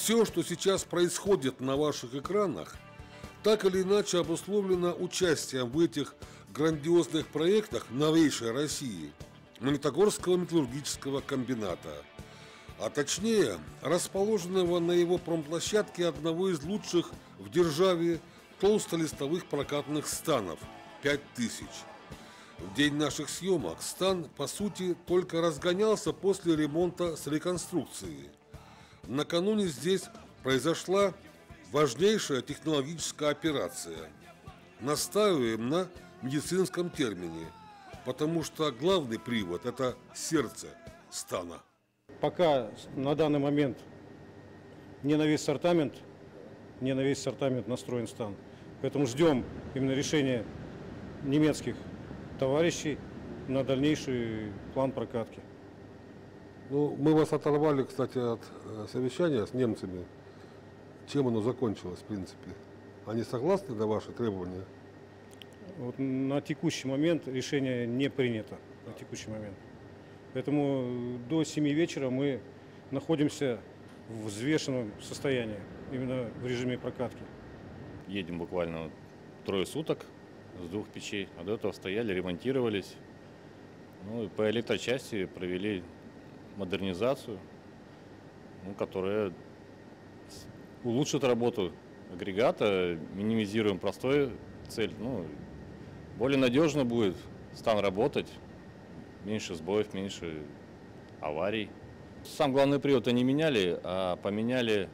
Все, что сейчас происходит на ваших экранах, так или иначе обусловлено участием в этих грандиозных проектах новейшей России Магнитогорского металлургического комбината, а точнее расположенного на его промплощадке одного из лучших в державе толстолистовых прокатных станов – 5000. В день наших съемок стан, по сути, только разгонялся после ремонта с реконструкцией. Накануне здесь произошла важнейшая технологическая операция. Настаиваем на медицинском термине, потому что главный привод – это сердце стана. Пока на данный момент не на весь сортамент настроен стан. Поэтому ждем именно решения немецких товарищей на дальнейший план прокатки. Ну, мы вас оторвали, кстати, от совещания с немцами. Чем оно закончилось, в принципе? Они согласны на ваши требования? Вот на текущий момент решение не принято. На текущий момент. Поэтому до 7 вечера мы находимся в взвешенном состоянии, именно в режиме прокатки. Едем буквально 3 суток с 2 печей, а до этого стояли, ремонтировались. Ну и по электрочасти провели модернизацию, которая улучшит работу агрегата, минимизируем простую цель. Более надежно будет стан работать, меньше сбоев, меньше аварий. Сам главный привод они меняли, а поменяли,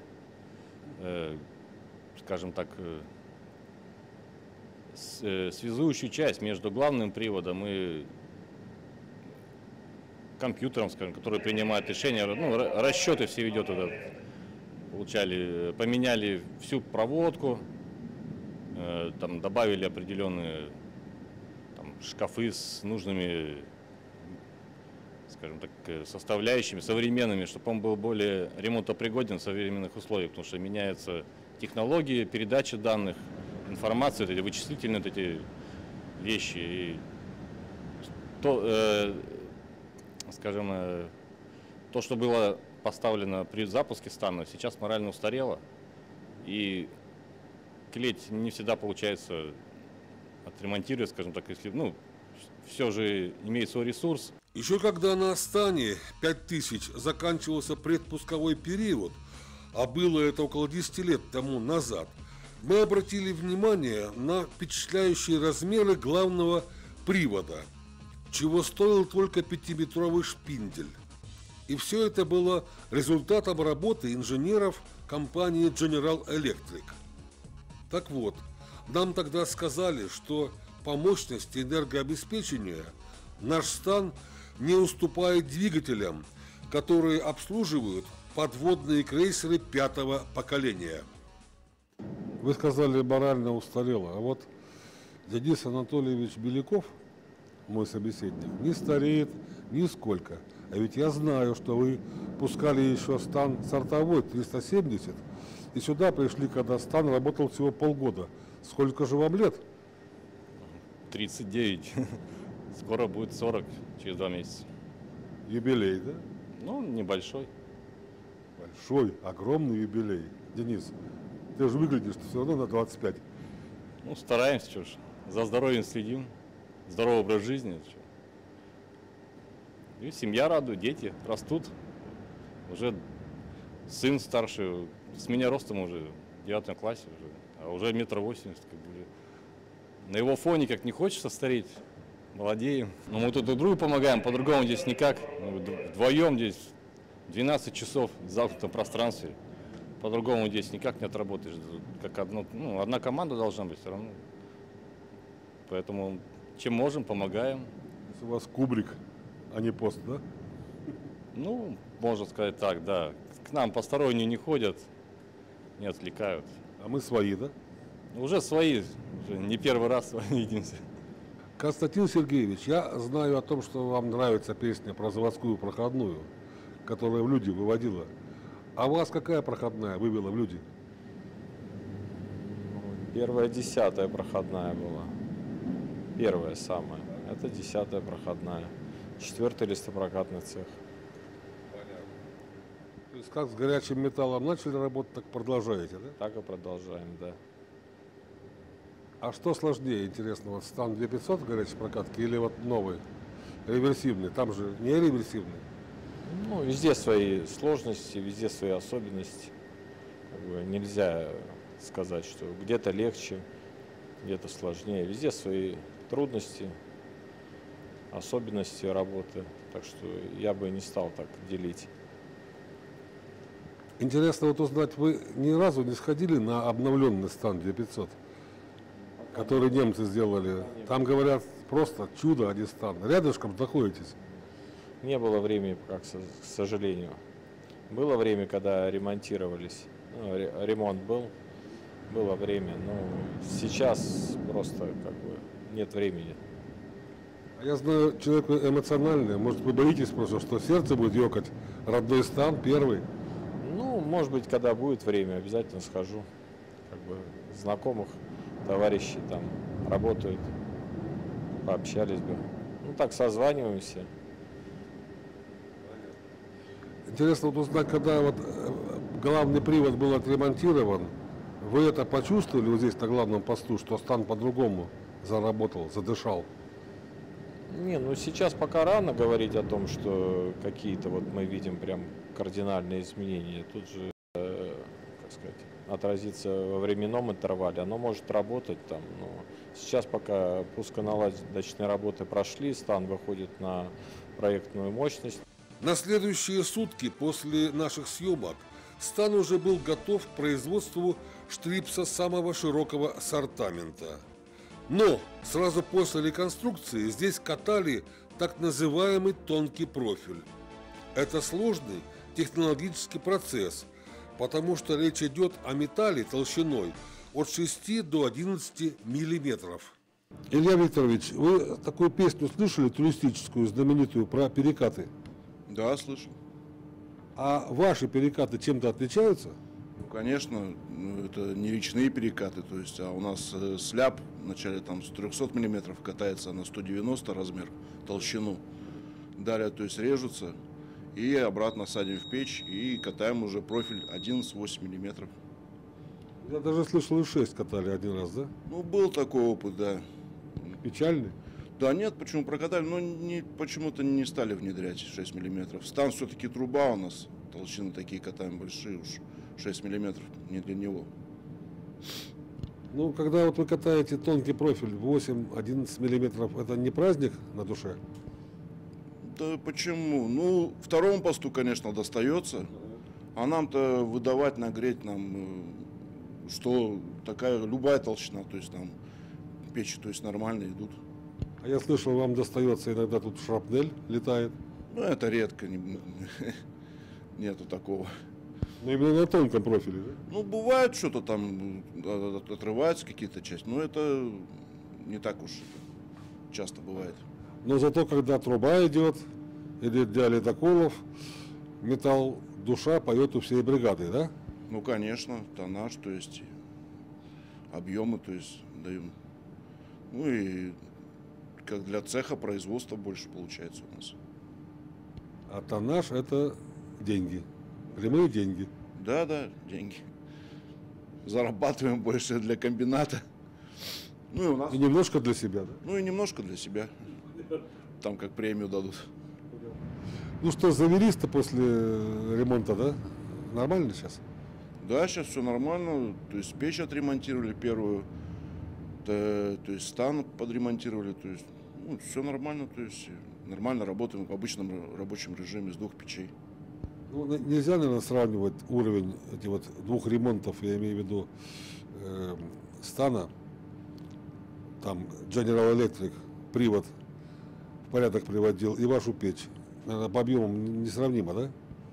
скажем так, связующую часть между главным приводом и компьютером, скажем, который принимает решения, расчеты все ведет туда. Поменяли всю проводку, там добавили определенные шкафы с нужными, скажем так, составляющими, современными, чтобы он был более ремонтопригоден в современных условиях, потому что меняются технологии передачи данных, информации, эти вычислительные эти вещи. И скажем, то, что было поставлено при запуске стана, сейчас морально устарело, и клеть не всегда получается отремонтировать, скажем так, если, все же имеет свой ресурс. Еще когда на стане 5000 заканчивался предпусковой период, а было это около 10 лет тому назад, мы обратили внимание на впечатляющие размеры главного привода, чего стоил только 5-метровый шпиндель. И все это было результатом работы инженеров компании General Electric. Так вот, нам тогда сказали, что по мощности энергообеспечения наш стан не уступает двигателям, которые обслуживают подводные крейсеры 5-го поколения. Вы сказали, морально устарело, а вот Денис Анатольевич Беляков, мой собеседник, не стареет нисколько. А ведь я знаю, что вы пускали еще стан сортовой 370, и сюда пришли, когда стан работал всего полгода. Сколько же вам лет? 39. Скоро будет 40, через 2 месяца. Юбилей, да? Небольшой. Большой, огромный юбилей. Денис, ты же выглядишь все равно на 25. Стараемся, что ж. За здоровьем следим. Здоровый образ жизни. И семья радует, дети растут. Уже сын старший, с меня ростом уже в 9 классе, а уже 1,80 м. На его фоне как не хочется стареть, молодеем. Но мы тут друг другу помогаем, по-другому здесь никак. Мы вдвоем здесь 12 часов в замкнутом пространстве. По-другому здесь никак не отработаешь. Как одна команда должна быть все равно. Поэтому чем можем, помогаем. У вас кубрик, а не пост, да? Можно сказать так, да. К нам посторонние не ходят, не отвлекают. А мы свои, да? Уже свои, уже не первый раз с вами видимся. Константин Сергеевич, я знаю о том, что вам нравится песня про заводскую проходную, которая в люди выводила. А у вас какая проходная вывела в люди? Первая 10-я проходная была. Первая самая. Это 10-я проходная. 4-й листопрокатный цех. Понятно. То То есть как с горячим металлом начали работать, так продолжаете, да? Так и продолжаем, да. А что сложнее, интересно, вот стан 2500 горячей прокатки или вот новый, реверсивный? Там же не реверсивный. Ну, везде свои сложности, везде свои особенности. Как бы нельзя сказать, что где-то легче, где-то сложнее. Везде свои трудности, особенности работы. Так что я бы не стал так делить. Интересно вот узнать, вы ни разу не сходили на обновленный стан 2500, который немцы сделали? Там, говорят, просто чудо, а не стан. Рядышком находитесь. Не было времени, к сожалению. Было время, когда ремонтировались. Ну, ремонт был, было время, но сейчас просто как бы нет времени. А я знаю, человек вы эмоциональный. Может, вы боитесь просто, что сердце будет ёкать? Родной стан, первый. Ну, может быть, когда будет время, обязательно схожу. Как бы знакомых, товарищей там работают, пообщались бы. Ну, так созваниваемся. Интересно вот узнать, когда вот главный привод был отремонтирован, вы это почувствовали вот здесь на главном посту, что стан по-другому заработал, задышал? Не, ну сейчас пока рано говорить о том, что какие-то вот мы видим прям кардинальные изменения. Тут же, как сказать, отразится во временном интервале. Оно может работать там, но сейчас пока пусконаладочные работы прошли, стан выходит на проектную мощность. На следующие сутки после наших съемок стан уже был готов к производству штрипса самого широкого ассортимента. Но сразу после реконструкции здесь катали так называемый тонкий профиль. Это сложный технологический процесс, потому что речь идет о металле толщиной от 6 до 11 миллиметров. Илья Викторович, вы такую песню слышали, туристическую, знаменитую, про перекаты? Да, слышал. А ваши перекаты чем-то отличаются? Ну, конечно, это не речные перекаты, то есть, а у нас сляп вначале там с 300 миллиметров катается на 190 размер, толщину. Далее, то есть, режутся и обратно садим в печь и катаем уже профиль 11,8 миллиметров. Я даже слышал, и 6 катали один раз, да? Ну, был такой опыт, да. Печальный? Да нет, почему прокатали, но почему-то не стали внедрять 6 миллиметров. Стан все-таки труба у нас, толщины такие катаем большие уж, 6 миллиметров не для него. Ну, когда вот вы катаете тонкий профиль 8-11 миллиметров, это не праздник на душе? Да почему? Ну, второму посту, конечно, достается, а нам-то выдавать, нагреть нам, что такая любая толщина, то есть там печи, то есть нормально идут. А я слышал, вам достается иногда тут шрапнель летает. Ну, это редко, нету такого. Но именно на тонком профиле, да? Ну, бывает что-то там, отрываются какие-то части, но это не так уж часто бывает. Но зато, когда труба идет, или для ледоколов, металл душа поет у всей бригады, да? Ну, конечно, тоннаж, то есть объемы, то есть даем. Ну и как для цеха производства больше получается у нас. А тоннаж – это деньги, прямые деньги. Да, деньги. Зарабатываем больше для комбината. Ну и у нас. И немножко для себя, да? Ну и немножко для себя. Там как премию дадут. Ну что, завелись-то после ремонта, да? Нормально сейчас? Да, сейчас все нормально. То есть печь отремонтировали первую. То есть стан подремонтировали. То есть все нормально. То есть нормально работаем в обычном рабочем режиме с 2 печей. Ну, нельзя, наверное, сравнивать уровень этих вот 2 ремонтов, я имею в виду стана, там General Electric привод в порядок приводил, и вашу печь. Наверное, по объемам несравнимо, да?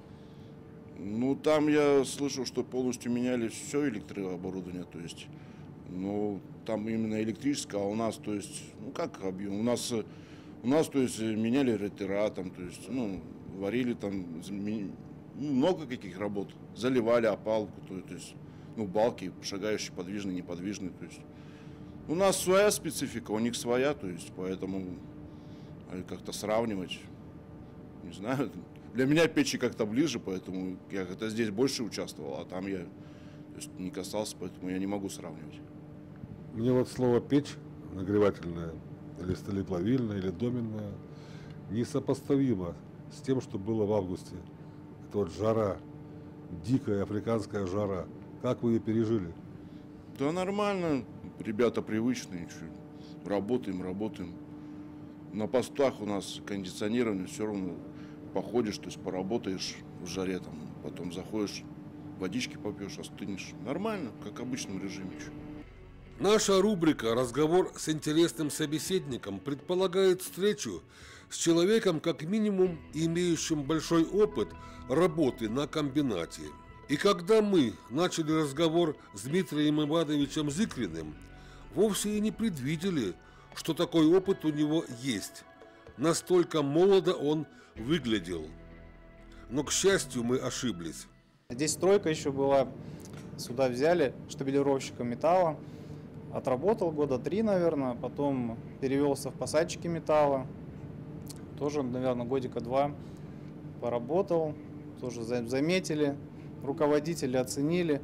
Ну, там я слышал, что полностью меняли все электрооборудование, то есть, ну, там именно электрическое, а у нас, то есть, ну, как объем? У нас, то есть, меняли ретера, там, то есть, ну, варили там, много каких работ, заливали опалку, то есть, ну, балки, шагающие, подвижные, неподвижные, то есть, у нас своя специфика, у них своя, то есть, поэтому как-то сравнивать, не знаю, для меня печи как-то ближе, поэтому я как-то здесь больше участвовал, а там я не касался, поэтому я не могу сравнивать. Мне вот слово печь, нагревательная, или столеплавильная, или доменная, несопоставимо с тем, что было в августе. Это вот жара, дикая африканская жара. Как вы ее пережили? Да нормально, ребята привычные, работаем. На постах у нас кондиционирование, все равно походишь, то есть поработаешь в жаре, там, потом заходишь, водички попьешь, остынешь. Нормально, как в обычном режиме. Наша рубрика «Разговор с интересным собеседником» предполагает встречу с человеком, как минимум, имеющим большой опыт работы на комбинате. И когда мы начали разговор с Дмитрием Ивановичем Зыкриным, вовсе и не предвидели, что такой опыт у него есть. Настолько молодо он выглядел. Но, к счастью, мы ошиблись. Здесь стройка еще была, сюда взяли штабелировщика металла. Отработал года 3, наверное, потом перевелся в посадчики металла. Тоже, наверное, годика 2 поработал, тоже заметили, руководители оценили.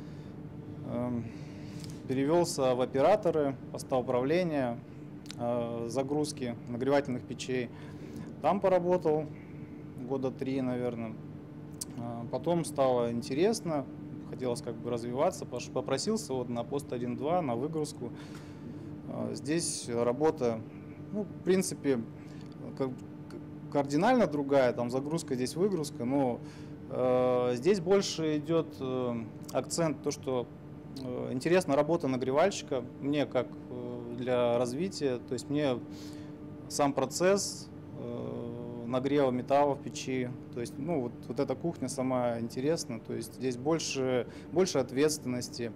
Перевелся в операторы поста управления, загрузки нагревательных печей. Там поработал года 3, наверное. Потом стало интересно, хотелось как бы развиваться, попросился вот на пост 1-2, на выгрузку. Здесь работа, ну, в принципе, кардинально другая, там загрузка, здесь выгрузка, но здесь больше идет акцент, то, что интересна работа нагревальщика, мне как для развития, то есть мне сам процесс нагрева металла в печи, то есть, ну, вот эта кухня сама интересна, то есть здесь больше ответственности,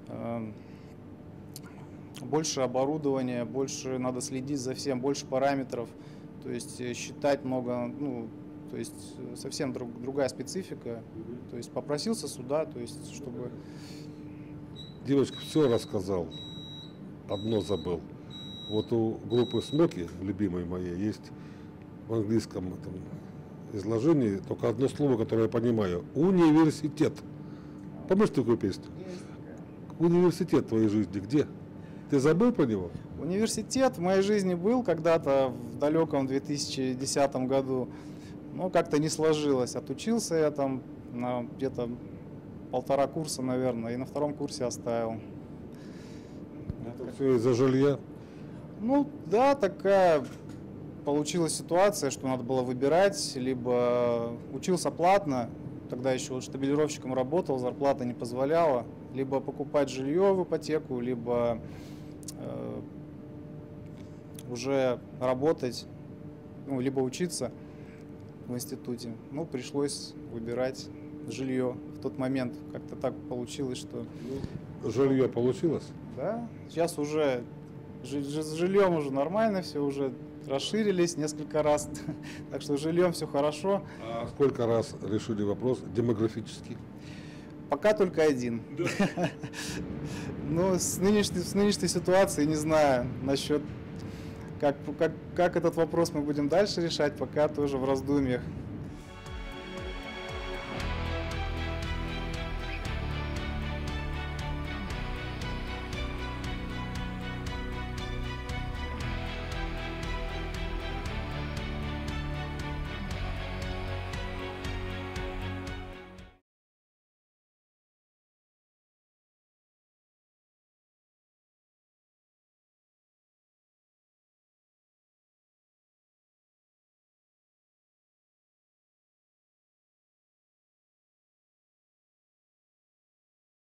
больше оборудования, больше надо следить за всем, больше параметров, то есть считать много, ну, то есть совсем другая специфика, то есть попросился сюда, то есть чтобы... Девочка все рассказал, одно забыл. Вот у группы Смоки, любимой моей, есть в английском этом изложении только одно слово, которое я понимаю. Университет. Помнишь такую песню? Университет в твоей жизни где? Ты забыл про него? Университет в моей жизни был когда-то в далеком 2010 году, но как-то не сложилось. Отучился я там на где-то 1,5 курса, наверное, и на 2 курсе оставил. Это все из-за жилья? Ну да, такая получилась ситуация, что надо было выбирать, либо учился платно, тогда еще вот штабелировщиком работал, зарплата не позволяла, либо покупать жилье в ипотеку, либо уже работать, ну, либо учиться в институте. Ну, пришлось выбирать жилье. В тот момент как-то так получилось, что... Жилье получилось? Да, сейчас уже с жильем уже нормально, все уже расширились несколько раз, так что с жильем все хорошо. А сколько раз решили вопрос демографический? Пока только один. Но с нынешней ситуацией не знаю насчет, как этот вопрос мы будем дальше решать, пока тоже в раздумьях.